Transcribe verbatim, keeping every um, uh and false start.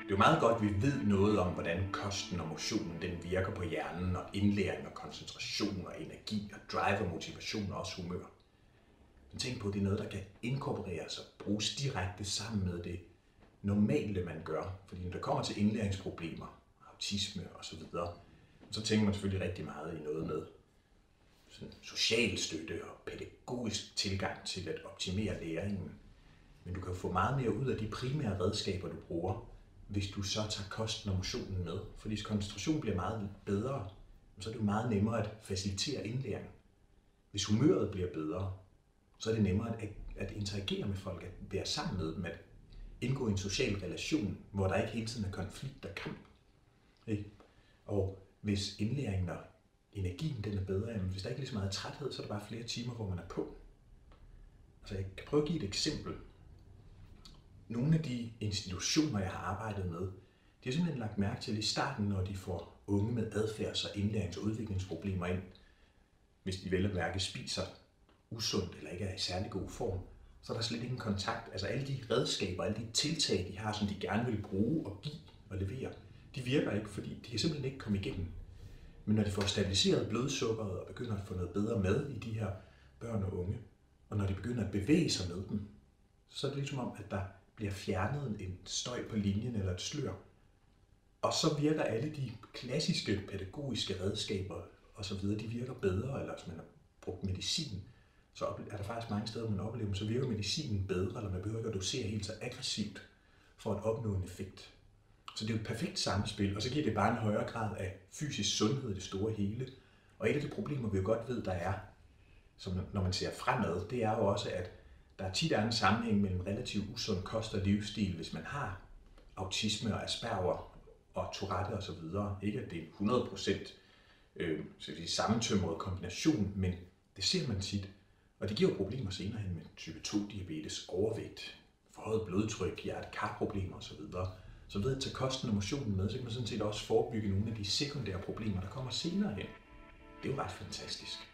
Det er jo meget godt, at vi ved noget om, hvordan kosten og motionen den virker på hjernen, og indlæring og koncentration og energi og drive og motivation og også humør. Men tænk på, at det er noget, der kan inkorporeres og bruges direkte sammen med det normale, man gør. Fordi når det kommer til indlæringsproblemer, autisme osv., så tænker man selvfølgelig rigtig meget i noget med sådan social støtte og pædagogisk tilgang til at optimere læringen. Men du kan få meget mere ud af de primære redskaber, du bruger, hvis du så tager kosten og motionen med. Fordi hvis koncentrationen bliver meget bedre, så er det jo meget nemmere at facilitere indlæring. Hvis humøret bliver bedre, så er det nemmere at, at interagere med folk, at være sammen med dem, at indgå i en social relation, hvor der ikke hele tiden er konflikt og kamp. Ikke? Og hvis indlæringen og energien den er bedre, jamen hvis der ikke er lige så meget træthed, så er der bare flere timer, hvor man er på. Altså jeg kan prøve at give et eksempel. Nogle af de institutioner, jeg har arbejdet med, de har simpelthen lagt mærke til i starten, når de får unge med adfærds- og indlærings- og udviklingsproblemer ind, hvis de vel at mærke spiser usundt eller ikke er i særlig god form, så er der slet ingen kontakt. Altså alle de redskaber, alle de tiltag, de har, som de gerne vil bruge og give og levere, de virker ikke, fordi de kan simpelthen ikke komme igennem. Men når de får stabiliseret blodsukkeret og begynder at få noget bedre mad i de her børn og unge, og når de begynder at bevæge sig med dem, så er det ligesom om, at der bliver fjernet en støj på linjen eller et slør. Og så virker alle de klassiske pædagogiske redskaber osv., de virker bedre, eller hvis man har brugt medicin, så er der faktisk mange steder, man oplever, så virker medicinen bedre, eller man behøver ikke at dosere helt så aggressivt for at opnå en effekt. Så det er jo et perfekt samspil, og så giver det bare en højere grad af fysisk sundhed i det store hele. Og et af de problemer, vi jo godt ved, der er, som når man ser fremad, det er jo også, at der tit er en sammenhæng mellem relativt usund kost og livsstil, hvis man har autisme og Asperger og Tourette osv. Ikke at det er en hundrede procent øh, sammentømret kombination, men det ser man tit. Og det giver jo problemer senere hen med type to diabetes, overvægt, forhøjet blodtryk, hjerte-kar-problemer osv. Så ved at tage kosten og motionen med, så kan man sådan set også forebygge nogle af de sekundære problemer, der kommer senere hen. Det er jo ret fantastisk.